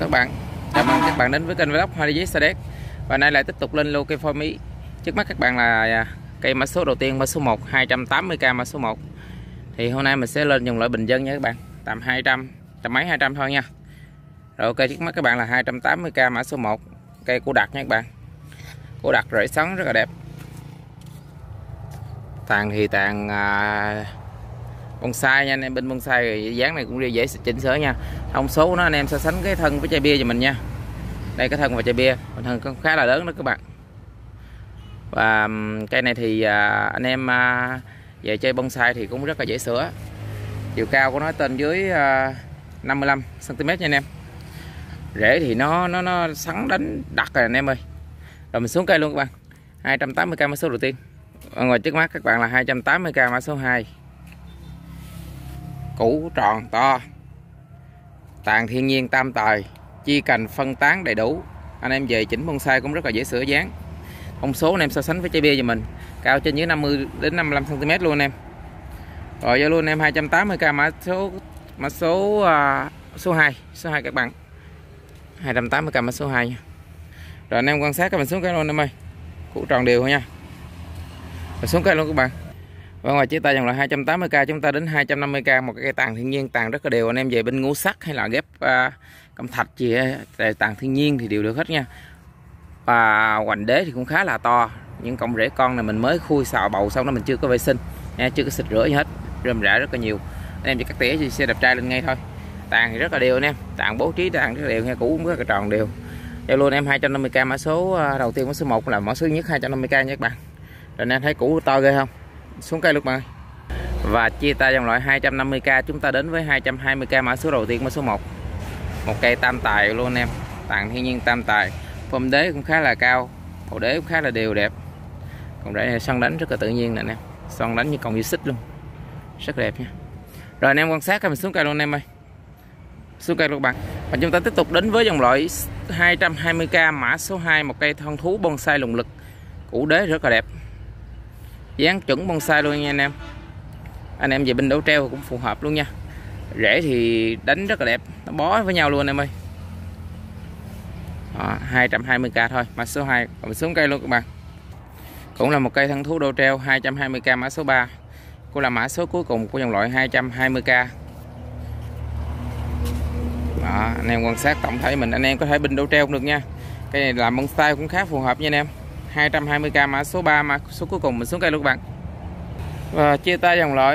Các bạn, chào mừng các bạn đến với kênh vlog Hoa Ly Sa Đéc. Và nay lại tiếp tục lên lô cây phôi mí. Trước mắt các bạn là cây mã số đầu tiên, mã số 1 280k mã số 1. Thì hôm nay mình sẽ lên dòng loại bình dân nha các bạn, tầm 200, tầm mấy 200 thôi nha. Rồi ok, trước mắt các bạn là 280k mã số 1, cây củ đặc nha các bạn. Củ đặc rễ xoắn rất là đẹp. Tàn thì tàn bonsai nha anh em, bên bonsai dáng này cũng dễ chỉnh sửa nha. Thông số của nó anh em so sánh cái thân với chai bia cho mình nha. Đây cái thân và chai bia, thân khá là lớn đó các bạn. Và cây này thì anh em về chơi bonsai thì cũng rất là dễ sửa. Chiều cao của nó trên dưới 55 cm nha anh em. Rễ thì nó sắn đánh đặc rồi anh em ơi. Rồi mình xuống cây luôn các bạn. 280k mã số đầu tiên. Ở ngoài trước mắt các bạn là 280k mã số 2. Củ tròn to, tàn thiên nhiên tam tài, chi cành phân tán đầy đủ. Anh em về chỉnh bonsai cũng rất là dễ sửa dáng. Thông số anh em so sánh với chai bia cho mình, cao trên dưới 50 đến 55 cm luôn anh em. Rồi vô luôn anh em 280k mã số số 2 các bạn. 280k mã số 2 nha. Rồi anh em quan sát các bạn xuống cây luôn em ơi. Củ tròn đều thôi nha. Rồi xuống cây luôn các bạn. Và ngoài chia tay dòng là 280k, chúng ta đến 250k, một cái cây tàn thiên nhiên, tàn rất là đều. Anh em về bên ngũ sắc hay là ghép cẩm thạch gì tàn thiên nhiên thì đều được hết nha. Và hoành đế thì cũng khá là to. Những cọng rễ con này mình mới khui xào bầu xong đó, mình chưa có vệ sinh nha, chưa có xịt rửa gì hết, rơm rạ rất là nhiều. Anh em chỉ cắt tỉa xe đẹp trai lên ngay thôi. Tàn thì rất là đều anh em, tàn bố trí tàn rất là đều nha, củ cũng rất là tròn đều. Cho luôn em 250k mã số đầu tiên, mã số 1 là mã số nhất 250k nha các bạn. Rồi anh em thấy củ to ghê không? Xuống cây luôn bạn ơi. Và chia tay dòng loại 250k, chúng ta đến với 220k mã số đầu tiên, mã số 1. Một cây tam tài luôn anh em, tàn thiên nhiên tam tài. Phôm đế cũng khá là cao, bộ đế cũng khá là đều đẹp. Còn rễ này xoăn đánh rất là tự nhiên nè anh em, xoăn đánh như cọng dây xích luôn, rất đẹp nha. Rồi anh em quan sát mình xuống cây luôn anh em ơi, xuống cây luôn bạn. Và chúng ta tiếp tục đến với dòng loại 220k mã số 2, một cây thân thú bonsai lùng lực, củ đế rất là đẹp, dáng chuẩn bonsai luôn nha anh em. Anh em về bên đổ treo cũng phù hợp luôn nha. Rễ thì đánh rất là đẹp, nó bó với nhau luôn anh em ơi. Đó, 220k thôi mã số 2. Còn mình xuống cây luôn các bạn. Cũng là một cây thân thú đô treo, 220k mã số 3. Cũng là mã số cuối cùng của dòng loại 220k. Đó, anh em quan sát tổng thể mình, anh em có thể bình đô treo cũng được nha. Cây này làm bonsai cũng khá phù hợp nha anh em. 220k mã số 3, mã số cuối cùng mình xuống cây luôn các bạn. Và chia tay dòng loại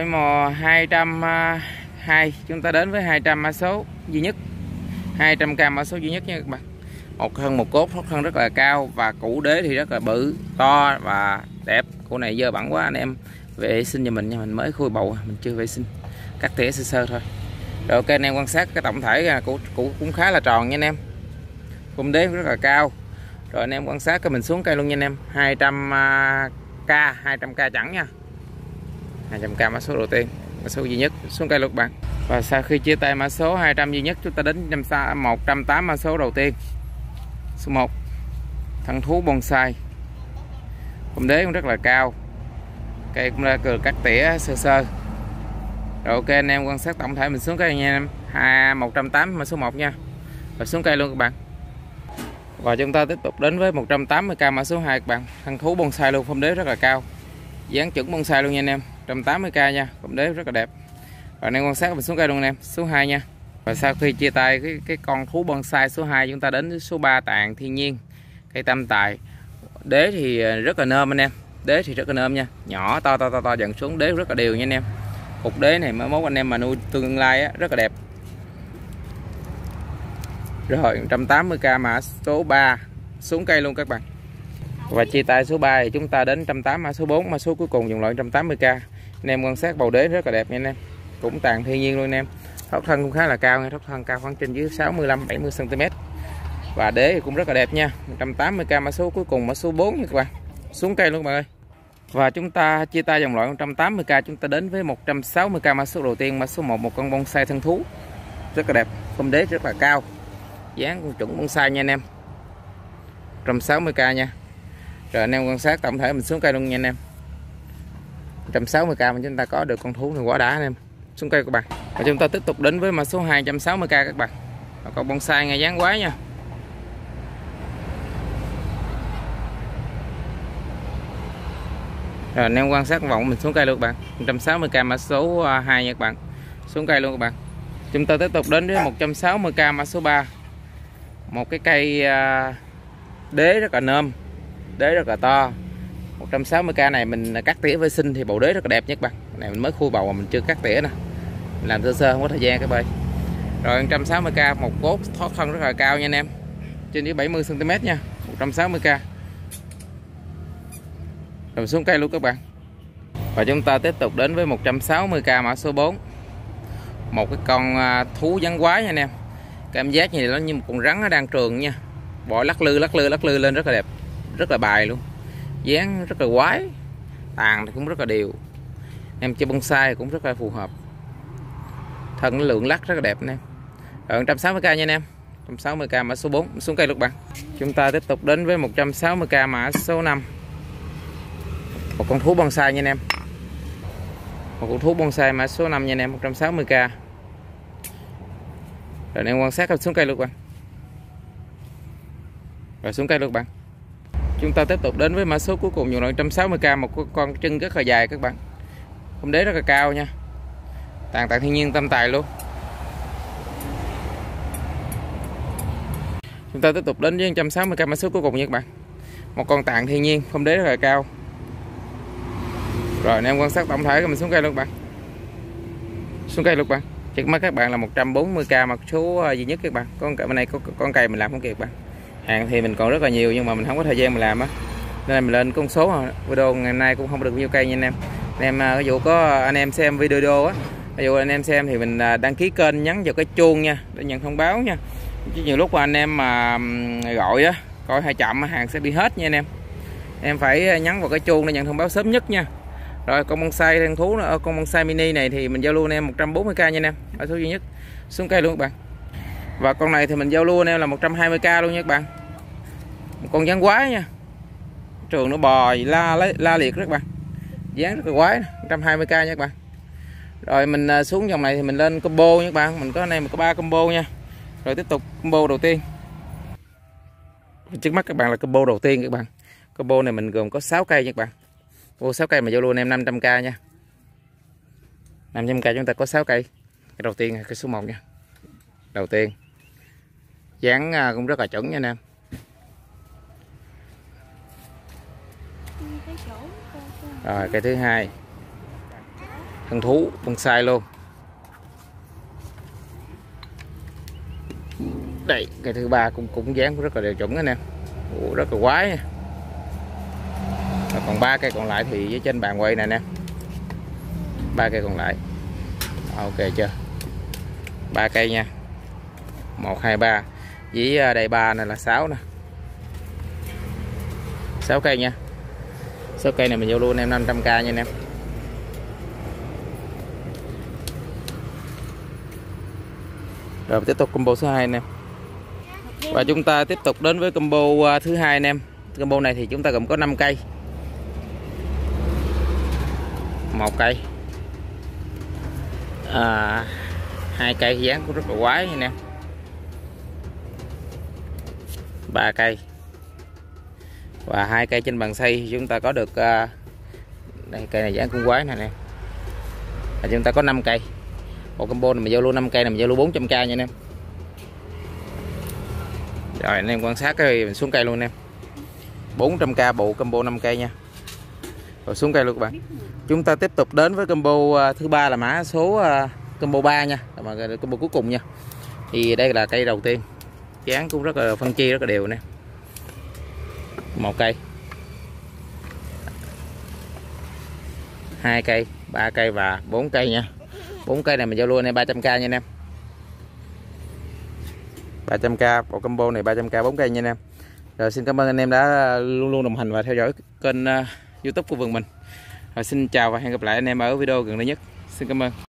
202, chúng ta đến với 200 mã số duy nhất. 200k mã số duy nhất nha các bạn. Một thân một cốt, thân rất là cao và củ đế thì rất là bự, to và đẹp. Củ này dơ bẩn quá, anh em vệ sinh cho mình nha, mình mới khui bầu, mình chưa vệ sinh, cắt tỉa sơ sơ thôi. Rồi ok, anh em quan sát cái tổng thể củ cũng khá là tròn nha anh em, phôm đế rất là cao. Rồi anh em quan sát cái mình xuống cây luôn nha anh em. 200k chẳng nha, 200k mã số đầu tiên, mã số duy nhất, xuống cây luôn các bạn. Và sau khi chia tay mã số 200 duy nhất, chúng ta đến 180 mã số đầu tiên, số 1, thân thú bonsai, phôm đế cũng rất là cao, cây cũng đã cắt tỉa sơ sơ. Rồi ok, anh em quan sát tổng thể mình xuống cây nha em. 180 mã số 1 nha. Và xuống cây luôn các bạn. Và chúng ta tiếp tục đến với 180k mã số 2 các bạn. Thân thú bonsai luôn, phôm đế rất là cao, dáng chuẩn bonsai luôn nha anh em. 180k nha, phôm đế rất là đẹp. Và anh em quan sát mình xuống cây luôn anh em, số 2 nha. Và sau khi chia tay cái con thú bonsai số 2, chúng ta đến với số 3, tàn thiên nhiên, cây tam tài. Đế thì rất là nôm anh em, đế thì rất là nôm nha, nhỏ to dần xuống, đế rất là đều nha anh em. Cục đế này mới mốt anh em mà nuôi tương lai á, rất là đẹp. Rồi 180k mã số 3, xuống cây luôn các bạn. Và chia tay số 3 thì chúng ta đến 180 mã số 4, mã số cuối cùng dòng loại 180k. Anh em quan sát bầu đế rất là đẹp nha anh em, cũng tàn thiên nhiên luôn anh em. Thóc thân cũng khá là cao nha, thóc thân cao khoảng trên dưới 65-70 cm. Và đế thì cũng rất là đẹp nha. 180k mã số cuối cùng, mã số 4 nha các bạn. Xuống cây luôn các bạn ơi. Và chúng ta chia tay dòng loại 180k, chúng ta đến với 160k mã số đầu tiên, mã số 1, một con bonsai thân thú rất là đẹp, phôm đế rất là cao, dáng cũng chuẩn bonsai nha anh em. 160k nha. Rồi anh em quan sát tổng thể mình xuống cây luôn nha anh em. 160k mà chúng ta có được con thú này quá đã anh em. Xuống cây các bạn. Và chúng ta tiếp tục đến với mã số 260k các bạn. Còn bonsai ngay dáng quái nha. Rồi anh em quan sát vọng mình xuống cây luôn các bạn. 160k mã số 2 nha các bạn. Xuống cây luôn các bạn. Chúng ta tiếp tục đến với 160k mã số 3. Một cái cây đế rất là nôm, đế rất là to. 160k này mình cắt tỉa vệ sinh thì bộ đế rất là đẹp nha các bạn. Cái này mình mới khui bầu mà mình chưa cắt tỉa nè. Mình làm sơ sơ không có thời gian các bạn. Rồi 160k, một cốt thoát thân rất là cao nha anh em. Trên dưới 70 cm nha. 160k. Rồi xuống cây luôn các bạn. Và chúng ta tiếp tục đến với 160k mã số 4. Một cái con thú rắn quái nha anh em. Cảm giác như nó như một con rắn nó đang trường nha. Bò lắc lư lên rất là đẹp, rất là bài luôn. Dáng rất là quái. Tàn thì cũng rất là đều. Em chơi bonsai cũng rất là phù hợp. Thân nó lượng lắc rất là đẹp anh em. Rồi 160k nha anh em. 160k mã số 4. Xuống cây luôn bạn. Chúng ta tiếp tục đến với 160k mã số 5. Một con thú bonsai nha anh em. Một con thú bonsai mã số 5 nha anh em. 160k. Rồi anh em quan sát xuống cây luôn bạn. Rồi xuống cây luôn bạn. Chúng ta tiếp tục đến với mã số cuối cùng, nhiều loại 160k, một con chân rất là dài các bạn. Không đế rất là cao nha. Tàn thiên nhiên tâm tài luôn. Chúng ta tiếp tục đến với 160k mã số cuối cùng nha các bạn. Một con tàn thiên nhiên, không đế rất là cao. Rồi anh em quan sát tổng thể của mình xuống cây luôn các bạn. Xuống cây luôn các bạn. Trước mắt các bạn là 140k mặt số duy nhất các bạn. Con bên này có con cây mình làm không kịp các bạn. Hàng thì mình còn rất là nhiều nhưng mà mình không có thời gian mình làm á. Nên mình lên con số video ngày hôm nay cũng không được bao nhiêu cây nha anh em. Anh em ví dụ có anh em xem video á, ví dụ anh em xem thì mình đăng ký kênh, nhấn vào cái chuông nha để nhận thông báo nha. Chứ nhiều lúc mà anh em mà gọi á, coi hay chậm hàng sẽ bị hết nha anh em. Em phải nhấn vào cái chuông để nhận thông báo sớm nhất nha. Rồi con bonsai thân thú, con bonsai mini này thì mình giao lưu anh em 140k nha anh em, ở số duy nhất. Xuống cây luôn các bạn. Và con này thì mình giao lưu anh em là 120k luôn nha các bạn. Một con rắn quái nha. Trường nó bò la liệt các bạn. Dáng rất là quái, 120k nha các bạn. Rồi mình xuống dòng này thì mình lên combo nha các bạn. Mình có anh em mình có 3 combo nha. Rồi tiếp tục combo đầu tiên. Trước mắt các bạn là combo đầu tiên các bạn. Combo này mình gồm có 6 cây nha các bạn. Combo 6 cây mà giao lưu anh em 500k nha. 500k chúng ta có 6 cây. Cái đầu tiên là cái số 1 nha. Đầu tiên. Dáng cũng rất là chuẩn nha anh em. Rồi cây thứ hai, thân thú bonsai luôn. Đây cây thứ ba cũng dáng rất là đều chuẩn anh em. Rất là quái nha. Và còn 3 cây còn lại thì với trên bàn quay này nè. 3 cây còn lại. Ok chưa? 3 cây nha. 1 2 3. Với đây 3 này là 6 nè. 6 cây nha. 6 cây này mình giao luôn em 500k nha anh em. Rồi tiếp tục combo số 2 anh em. Và chúng ta tiếp tục đến với combo thứ hai anh em. Combo này thì chúng ta gồm có 5 cây. 1 cây. 2 cây dáng cũng rất là quái nha anh em. 3 cây. Và 2 cây trên bàn xây chúng ta có được đây cây này dáng cũng quái nè anh em. Và chúng ta có 5 cây. Bộ combo này mình giao lưu 5 cây này mình giao lưu 400k nha anh em. Rồi anh em quan sát cái mình xuống cây luôn anh em. 400k bộ combo 5 cây nha. Rồi xuống cây luôn các bạn. Chúng ta tiếp tục đến với combo thứ ba là mã số combo 3 nha, mà combo cuối cùng nha. Thì đây là cây đầu tiên. Dáng cũng rất là phân chia rất là đều nè. 1 cây. 2 cây, 3 cây và 4 cây nha. 4 cây này mình giao lưu này 300k nha anh em. 300k bộ combo này 300k 4 cây nha anh em. Rồi xin cảm ơn anh em đã luôn luôn đồng hành và theo dõi kênh YouTube của vườn mình. Rồi xin chào và hẹn gặp lại anh em ở video gần đây nhất. Xin cảm ơn.